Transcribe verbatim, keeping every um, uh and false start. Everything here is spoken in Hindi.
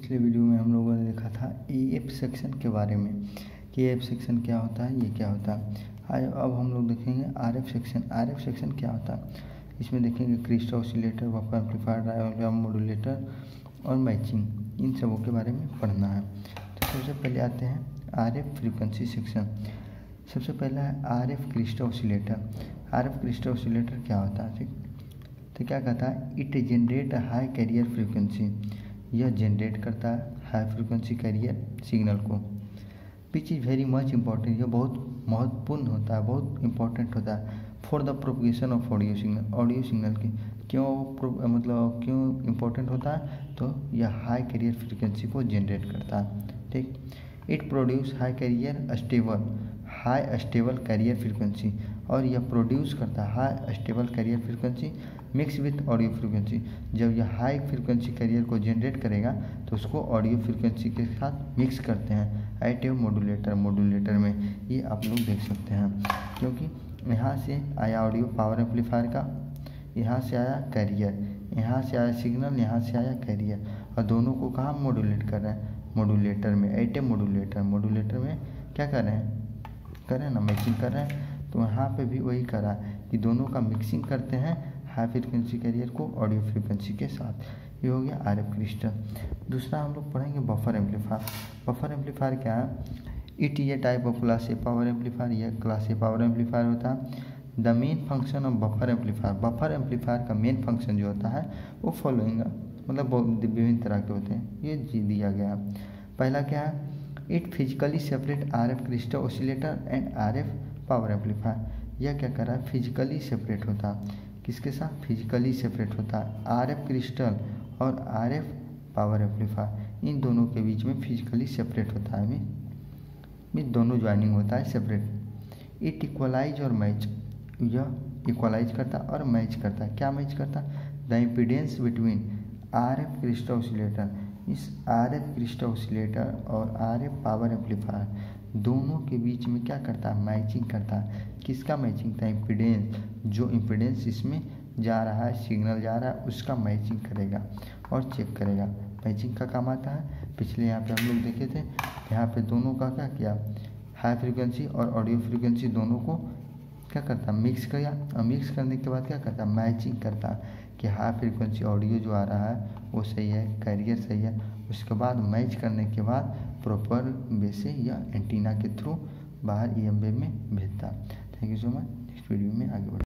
पिछले वीडियो में हम लोगों ने देखा था ए एफ सेक्शन के बारे में कि ए एफ सेक्शन क्या होता है, ये क्या होता है। आज अब हम लोग देखेंगे R F section. R F section क्या होता है, इसमें देखेंगे crystal oscillator, buffer amplifier, diode modulator और मैचिंग, इन सबों के बारे में पढ़ना है। तो सबसे पहले आते हैं आर एफ फ्रीक्वेंसी सेक्शन। सबसे पहला है R F crystal oscillator. R F crystal oscillator क्या होता है, ठीक। तो क्या कहता है, it generate high carrier frequency, यह जनरेट करता है हाई फ्रीक्वेंसी कैरियर सिग्नल को, which is very much important, यह बहुत महत्वपूर्ण होता है, बहुत इंपॉर्टेंट होता है for the propagation of audio signal. Audio signal की क्यों मतलब क्यों इम्पोर्टेंट होता है, तो यह हाई कैरियर फ्रीक्वेंसी को जनरेट करता है, ठीक। It produce high carrier stable high stable carrier frequency, और यह प्रोड्यूस करता है high stable carrier frequency mix with audio frequency. जब यह हाई फ्रीक्वेंसी कैरियर को जनरेट करेगा तो उसको ऑडियो फ्रीक्वेंसी के साथ मिक्स करते हैं एट ए मॉड्यूलेटर। मॉड्यूलेटर में ये आप लोग देख सकते हैं, क्योंकि यहाँ से आया ऑडियो पावर एम्पलीफायर का, यहाँ से आया कैरियर, यहाँ से आया सिग्नल, यहाँ से आया कैरियर, और दोनों को कहाँ मॉड्यूलेट कर रहे हैं, मॉड्यूलेटर में, एट ए मॉड्यूलेटर। मॉड्यूलेटर में क्या कर रहे हैं, कर रहे हैं ना, मिक्सिंग कर रहे हैं। तो यहाँ पे भी वही करा कि दोनों का मिक्सिंग करते हैं हाई फ्रीक्वेंसी कैरियर को ऑडियो फ्रीक्वेंसी के साथ। ये हो गया आर एफ क्रिस्टल। दूसरा हम लोग पढ़ेंगे बफर एम्पलीफायर। बफर एम्पलीफायर क्या है, it is a type of class A power amplifier. यह क्लास ए पावर एम्पलीफायर होता है। The main function of buffer amplifier, buffer amplifier का मेन फंक्शन जो होता है वो फॉलोइंग, मतलब विभिन्न तरह के होते हैं, ये दिया गया। पहला क्या है, it physically separate R F crystal oscillator and R F power amplifier. यह क्या कर रहा है, फिजिकली सेपरेट होता है, किसके साथ, फिजिकली सेपरेट होता है आर एफ क्रिस्टल और आर एफ पावर एम्पलीफायर, इन दोनों के बीच में फिजिकली सेपरेट होता है, में, में दोनों ज्वाइनिंग होता है सेपरेट। इट इक्वलाइज और मैच, यह इक्वलाइज करता है और मैच करता है। क्या मैच करता है, the impedance between R F crystal oscillator, इस आर एफ क्रिस्टल ऑसिलेटर और आर एफ पावर एम्पलीफायर दोनों के बीच में क्या करता है, मैचिंग करता है। किसका मैचिंग था, इम्पीडेंस, जो इम्पीडेंस इसमें जा रहा है, सिग्नल जा रहा है, उसका मैचिंग करेगा और चेक करेगा। मैचिंग का काम आता है, पिछले यहाँ पे हम लोग देखे थे, यहाँ पे दोनों का क्या किया, हाई फ्रीक्वेंसी और ऑडियो फ्रीक्वेंसी दोनों को क्या करता, मिक्स किया, और मिक्स करने के बाद क्या करता, मैचिंग करता कि हाई फ्रीक्वेंसी ऑडियो जो आ रहा है वो सही है, कैरियर सही है। उसके बाद मैच करने के बाद प्रॉपर वे से या एंटीना के थ्रू बाहर ई एम वेव में भेजता। Thank you so much. Next video में आगे बढ़